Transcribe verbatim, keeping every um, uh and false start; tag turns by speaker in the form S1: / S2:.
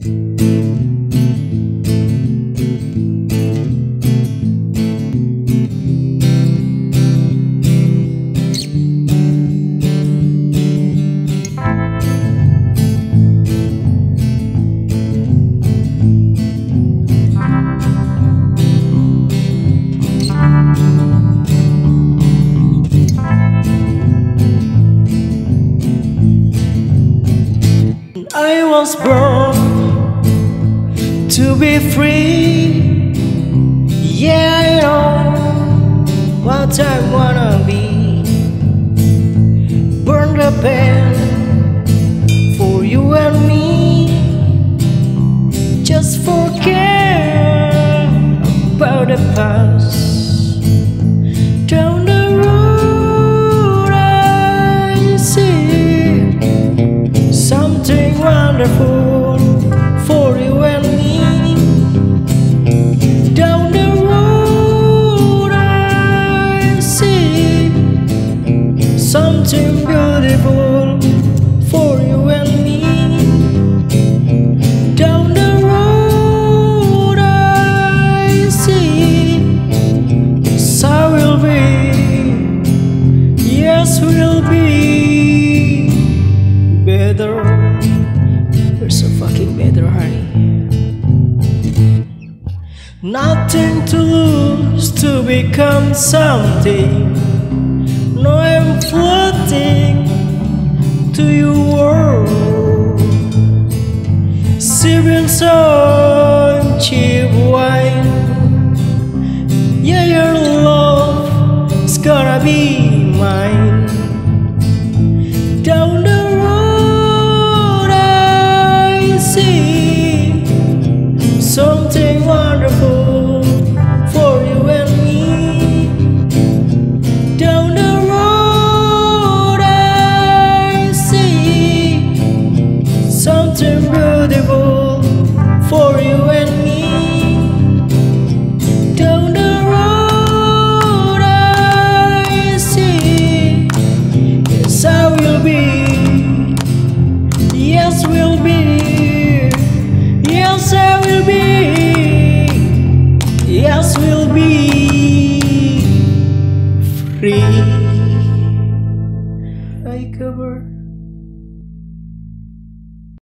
S1: I was born to be free. Yeah, I know what I wanna be. Burn the pen for you and me. Just forget about the past. Down the road I see something wonderful for you and me. Down the road I see something beautiful for you and me. Down the road I see so will be, yes will be better. We're so fucking better, honey. Nothing to lose to become something. No, I'm floating to your world, sipping some cheap wine. Yeah, your love is gonna be mine. Down the road I see something wonderful for you and me. Down the road I see something beautiful